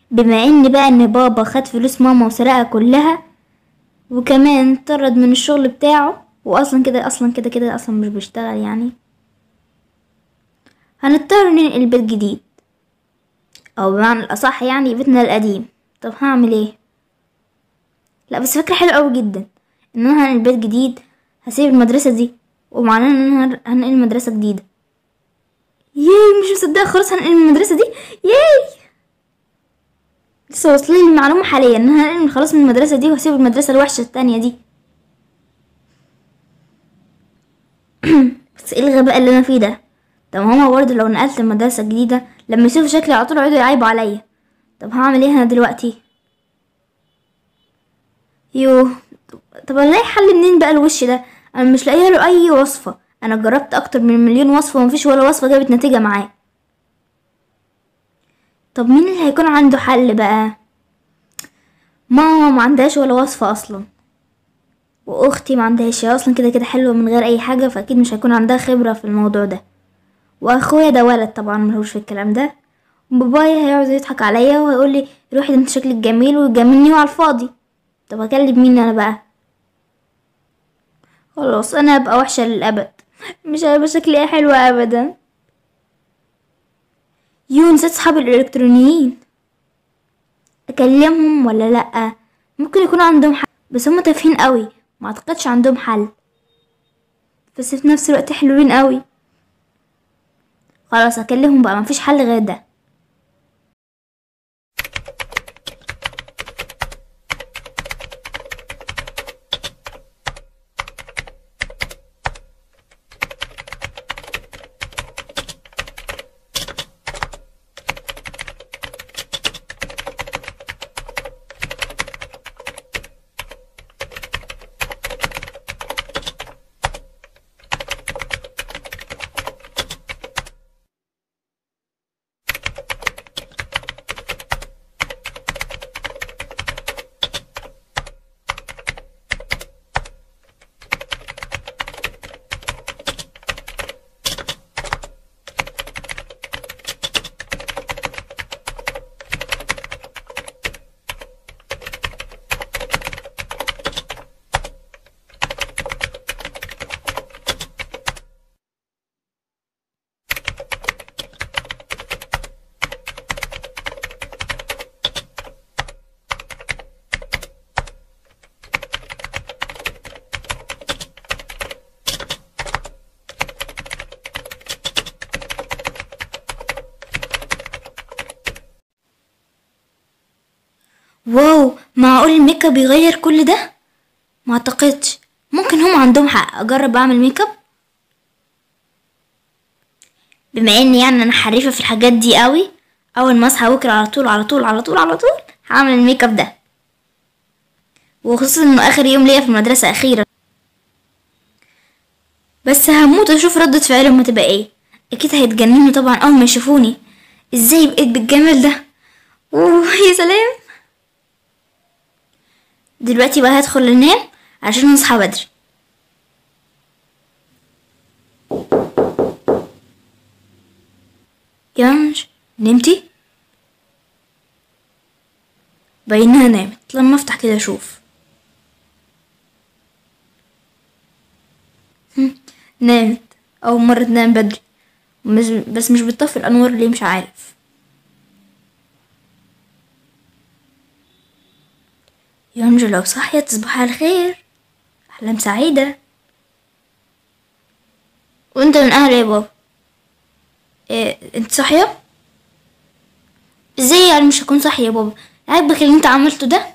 بما ان بابا خد فلوس ماما وسرقها كلها، وكمان اتطرد من الشغل بتاعه، واصلا كده اصلا مش بيشتغل يعني، هنضطر ننقل بيت جديد، او بمعنى الاصح يعني بيتنا القديم. طب هعمل ايه؟ لا بس فكرة حلوة قوي جدا، ان انا هنقل بيت جديد، هسيب المدرسة دي، ومعناه ان انا هنقل مدرسة جديدة. ياي، مش مصدقة خلاص هنقل من المدرسة دي. ياي، لسه واصلين المعلومة حاليا ان انا هنقل خلاص من المدرسة دي وهسيب المدرسة الوحشة التانية دي. بس ايه الغباء اللي انا فيه ده؟ طب هما برضه لو نقلت المدرسة الجديدة لما يشوفوا شكلي على طول يقعدوا يعيبوا عليا. طب هعمل ايه انا دلوقتي؟ يوه. طب الاقي حل منين بقى الوش ده؟ انا مش لاقيه له اي وصفة، انا جربت اكتر من مليون وصفة ومفيش ولا وصفة جابت نتيجة معاه. طب مين اللي هيكون عنده حل بقى؟ ماما ما عندهاش ولا وصفة اصلا، واختي ما عندهاش، هي اصلا كده حلوة من غير اي حاجة، فاكيد مش هيكون عندها خبرة في الموضوع ده. واخويا ده ولد طبعا ملهوش في الكلام ده. بابايا هيقعد يضحك عليا وهيقول لي روحي ده انت شكلك جميل، ويجاملني على الفاضي. طب اكلم مين انا بقى؟ خلاص انا هبقى وحشة للابد، مش هيبقى شكلي حلوة ابدا. نسيت صحابي الالكترونيين، اكلمهم ولا لا؟ ممكن يكون عندهم حل، بس هم تافهين قوي، ما اعتقدش عندهم حل، بس في نفس الوقت حلوين قوي. خلاص اكلمهم بقى، مفيش حل غير ده. واو، معقول الميك اب يغير كل ده؟ ما اعتقدش، ممكن هم عندهم حق، اجرب اعمل ميك اب. بما اني يعني انا حريفه في الحاجات دي قوي، اول ما اصحى بكره على طول هعمل الميك اب ده، وخصوصا انه اخر يوم ليا في المدرسه اخيرا. بس هموت اشوف ردة فعلهم هتبقى ايه، اكيد هيتجننوا طبعا اول ما يشوفوني، ازاي بقيت بالجمال ده؟ اوه يا سلام. دلوقتي بقى هدخل انام عشان اصحى بدري. يانج، نمتي؟ باينها نامت، لما افتح كده اشوف. نامت، اول مرة تنام بدري، بس مش بتطفي الانوار ليه مش عارف. يانج لو صحيت تصبح على خير، احلام سعيدة. وانت من اهل يا بابا؟ إيه انت صاحية؟ ازاي يعني مش هكون صاحية يا بابا؟ عاجبك اللي انت عملته ده؟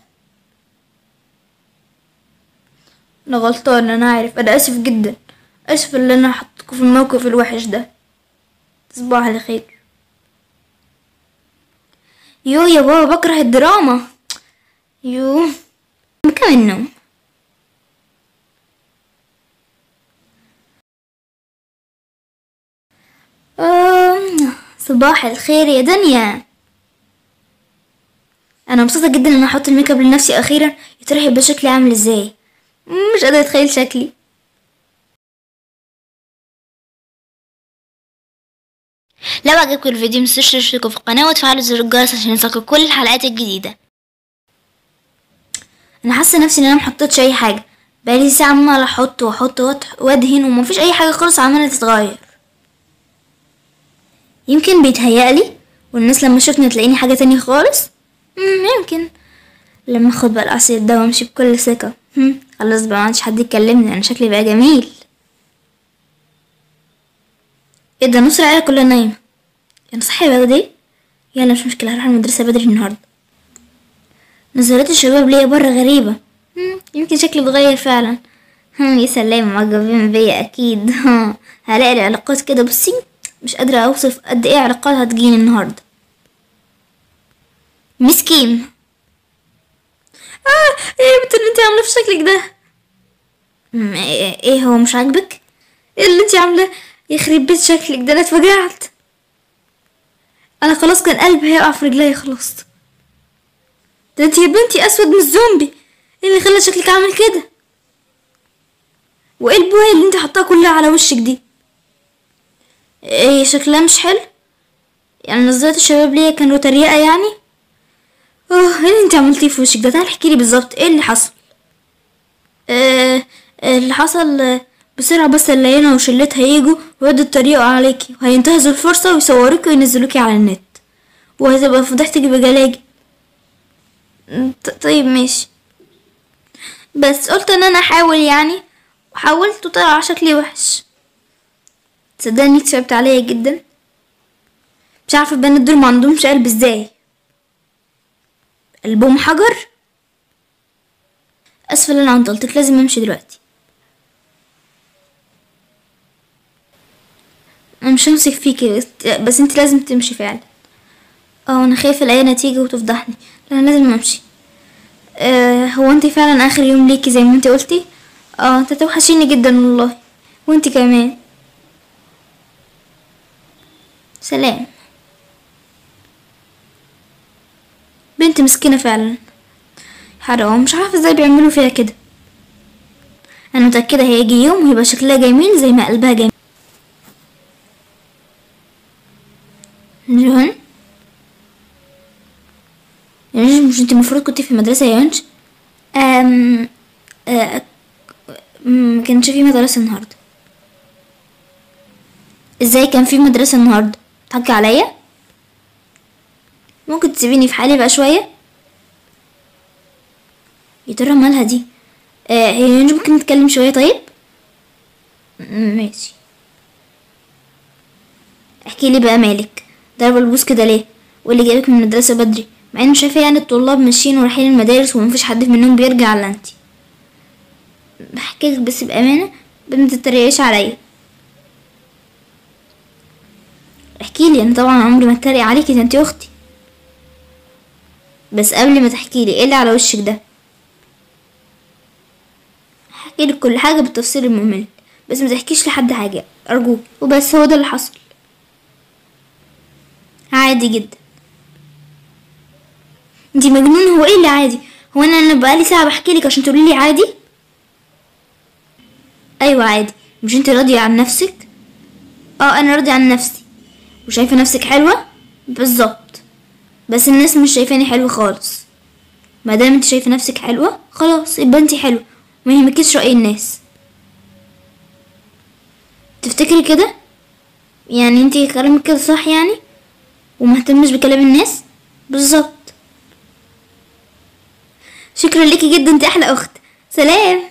انا غلطان، انا عارف، انا اسف جدا، اسف اللي انا حطيتكوا في الموقف الوحش ده. تصبح على خير. يا بابا بكره الدراما. يو، كم النوم. صباح الخير يا دنيا. انا مبسوطه جدا ان احط الميك اب لنفسي اخيرا، يا ترى هيبقى شكلي عامل ازاي؟ مش قادره اتخيل شكلي. لو عجبكم الفيديو متنسوش تشتركوا في القناة وتفعلوا زر الجرس عشان يوصلكوا كل الحلقات الجديدة. انا حاسه نفسي ان انا محطتش اي حاجه، بقالي ساعه عماله احط وادهن ومفيش اي حاجه خالص عماله تتغير. يمكن بيتهيألي والناس لما شفتني تلاقيني حاجه تانية خالص. يمكن لما اخد بقى العصير ده وامشي بكل ثقه. خلاص بقى معادش حد يكلمني، انا شكلي بقى جميل. ايه ده، نص العيله كلها نايمه. انا صحي بدري، يلا مش مشكله، هروح المدرسه بدري النهارده. نظرات الشباب ليا بره غريبه. يمكن شكلي اتغير فعلا. يا سلام، معجبين بيا اكيد. هلاقي العلاقات كده. بصي مش قادره اوصف قد ايه علاقات هتجيني النهارده. مسكين. ايه يا بنت اللي انت عامله في شكلك ده؟ ايه هو مش عاجبك؟ ايه اللي انت عامله؟ يخرب بيت شكلك ده، انا اتفجعت. انا خلاص كان قلبي هيقع في رجلي خلاص. ده انت يا بنتي اسود من الزومبي. ايه اللي خلى شكلك عامل كده؟ وايه البويه اللي انت حطاها كلها على وشك دي؟ ايه شكلها مش حلو؟ يعني نظرات الشباب ليا كانوا تريقه يعني؟ ايه اللي انت عملتيه في وشك ده؟ تعالي احكيلي بالظبط ايه اللي حصل. اللي حصل بسرعه، بس اللينه وشلتها هيجوا ويقعدوا يتريقوا عليكي وهينتهزوا الفرصه ويصوروكي وينزلوكي على النت وهتبقى فضحتك بجلاجي. طيب ماشي، بس قلت ان انا احاول يعني، وحاولت وطلع شكلي وحش. تصدقني تعبت عليا جدا. مش عارفه البنات دول ما عندهمش قلب ازاي، قلبهم حجر. اسفه انا عطلتك، لازم امشي دلوقتي. انا مش همسك فيكي، بس انت لازم تمشي فعلا. انا خايفه الاقي نتيجه وتفضحني. انا لازم امشي. هو انت فعلا اخر يوم ليكي زي ما انت قلتي؟ انت توحشيني جدا والله، وانت كمان. سلام. بنت مسكينه فعلا، حرام، مش عارفه ازاي بيعملوا فيها كده. انا متاكده هيجي يوم وهيبقى شكلها جميل زي ما قلبها جميل. جون، يا مش انت المفروض كنت في المدرسه يا يونج؟ ما كانش في مدرسه النهارده. ازاي كان في مدرسه النهارده؟ بتحكي عليا؟ ممكن تسيبيني في حالي بقى شويه؟ يا ترى مالها دي؟ هي يونج ممكن نتكلم شويه طيب؟ ماشي. احكي لي بقى، مالك ضرب البوس كده ليه؟ واللي جايبك من المدرسه بدري مع انه شايفه يعني الطلاب ماشيين ورايحين المدارس ومفيش حد منهم بيرجع الا انتي؟ بحكيلك بس بامانه، ما تتريقيش عليا. احكيلي، انا طبعا عمري ما اتريق عليكي، ده انتي اختي. بس قبل ما تحكيلي ايه اللي على وشك ده؟ هحكيلك كل حاجه بالتفصيل الممل، بس ما تحكيش لحد حاجه ارجوك. وبس هو ده اللي حصل. عادي جدا. انتي مجنون؟ هو ايه اللي عادي؟ هو انا بقالي ساعه بحكيلك عشان تقوليلي عادي؟ ايوه عادي. مش انتي راضيه عن نفسك؟ انا راضيه عن نفسي وشايفه نفسك حلوه بالظبط، بس الناس مش شايفاني حلوه خالص. ما دام انت شايفه نفسك حلوه خلاص يبقى انتي حلوه، ما يهمكيش راي الناس. تفتكري كده؟ يعني انتي كلامك كده صح يعني، ومهتمش بكلام الناس؟ بالظبط. شكرا ليكي جدا، انت احلى اخت. سلام.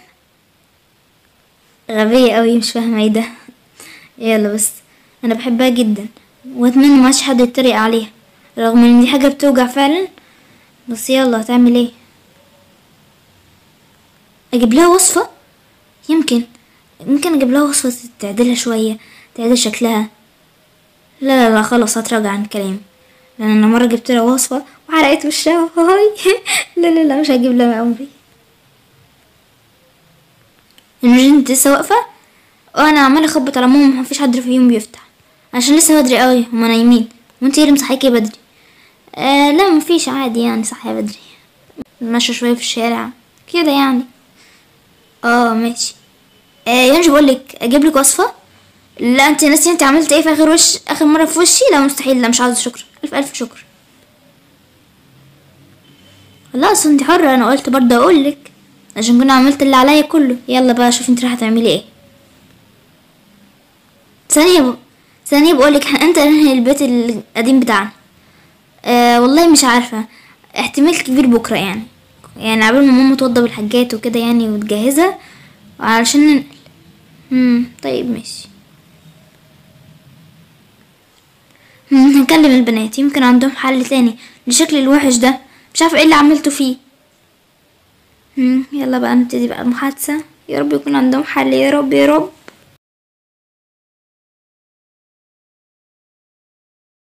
غبية قوي، مش فاهمه ايه ده. يلا بس انا بحبها جدا واتمنى معاش حد يتريق عليها، رغم ان دي حاجه بتوجع فعلا. بس يلا، هتعمل ايه؟ اجيب لها وصفه؟ يمكن اجيب لها وصفه تعدلها شويه، تعدل شكلها. لا خلاص، هتراجع عن كلامي، لان انا مره جبت لها وصفه وحرقت وشها. هاي. لا مش هجيب لها عمري. المجن انت لسه واقفه؟ انا عماله اخبط على ماما، مفيش حد فيهم بيفتح عشان لسه بدري قوي، هما نايمين. وانت اللي مصحيكي بدري؟ لا مفيش، عادي يعني، صحيه بدري، ماشيه شويه في الشارع كده يعني. ماشي. ينجي بقولك اجيب لك وصفه. لا انت ناسي انت عملت ايه في اخر مرة في وشي. لا مستحيل، لا مش عاوزة شكر، الف الف شكر. خلاص انت حرة، انا قلت برضه اقولك عشان كنا عملت اللي عليا كله. يلا بقى شوفي انت راح تعملي ايه. ثانية بقولك انت انهي البيت القديم بتاعنا. والله مش عارفة، احتمال كبير بكرة يعني عبال ما ماما توضب الحاجات وكده يعني وتجهزها علشان ننقل. طيب ماشي. هنكلم البنات يمكن عندهم حل تاني لشكل الوحش ده، مش عارفة ايه اللي عملته فيه. يلا بقى نبتدي بقى المحادثة، يا رب يكون عندهم حل، يا رب يا رب.